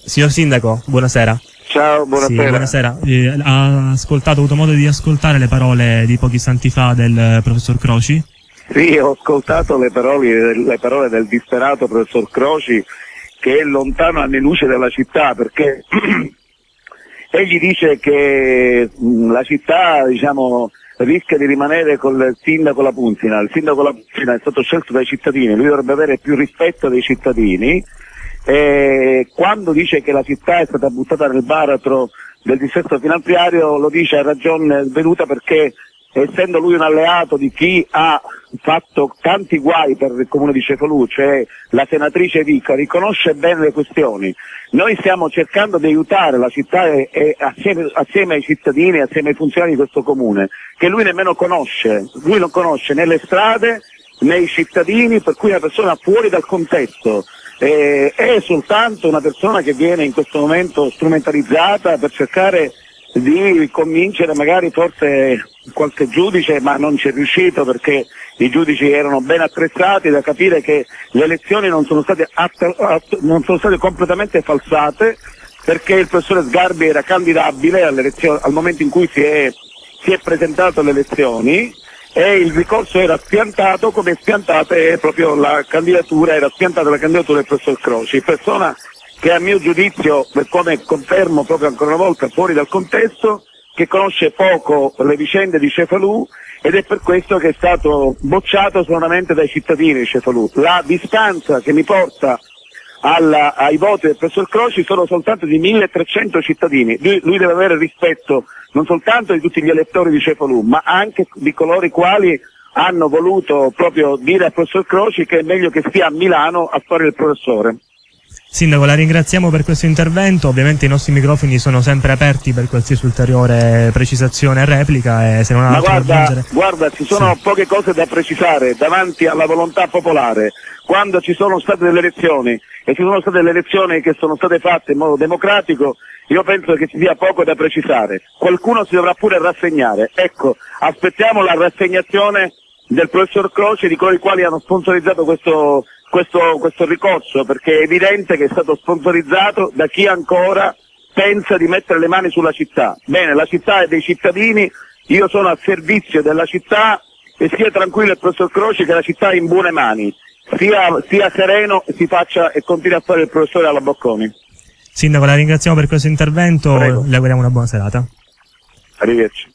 Signor Sindaco, buonasera. Ciao, buonasera. Sì, buonasera. Ha avuto modo di ascoltare le parole di pochi istanti fa del professor Croci? Sì, ho ascoltato le parole del disperato professor Croci, che è lontano anni luce dalla città, perché egli dice che la città, diciamo, rischia di rimanere col sindaco La Punzina. Il sindaco La Punzina è stato scelto dai cittadini, lui dovrebbe avere più rispetto dei cittadini. Quando dice che la città è stata buttata nel baratro del dissesto finanziario, lo dice a ragione veduta, perché essendo lui un alleato di chi ha fatto tanti guai per il comune di Cefalù, cioè la senatrice Vicca, riconosce bene le questioni. Noi stiamo cercando di aiutare la città e assieme ai cittadini, assieme ai funzionari di questo comune, che lui nemmeno conosce. Lui non conosce né le strade né i cittadini, per cui è una persona fuori dal contesto. È soltanto una persona che viene in questo momento strumentalizzata per cercare di convincere magari forse qualche giudice, ma non ci è riuscito, perché i giudici erano ben attrezzati da capire che le elezioni non sono state completamente falsate, perché il professore Sgarbi era candidabile al momento in cui si è presentato alle elezioni, e il ricorso era spiantato, come spiantata è proprio la candidatura del professor Croci, persona che a mio giudizio, come confermo proprio ancora una volta, fuori dal contesto, che conosce poco le vicende di Cefalù, ed è per questo che è stato bocciato solamente dai cittadini di Cefalù. La distanza che mi porta ai voti del professor Croci sono soltanto di 1300 cittadini. Lui deve avere rispetto non soltanto di tutti gli elettori di Cefalù, ma anche di coloro i quali hanno voluto proprio dire al professor Croci che è meglio che stia a Milano a fare il professore. Sindaco, la ringraziamo per questo intervento. Ovviamente i nostri microfoni sono sempre aperti per qualsiasi ulteriore precisazione e replica, e se non ha altro da aggiungere... Guarda, ci sono poche cose da precisare davanti alla volontà popolare. Quando ci sono state delle elezioni, e ci sono state delle elezioni che sono state fatte in modo democratico, io penso che ci sia poco da precisare. Qualcuno si dovrà pure rassegnare. Ecco, aspettiamo la rassegnazione del professor Croci, di coloro i quali hanno sponsorizzato questo ricorso, perché è evidente che è stato sponsorizzato da chi ancora pensa di mettere le mani sulla città. Bene, la città è dei cittadini, io sono al servizio della città, e sia tranquillo il professor Croci che la città è in buone mani, sia sereno e continui a fare il professore alla Bocconi. Sindaco, la ringraziamo per questo intervento. Prego. Le auguriamo una buona serata. Arrivederci.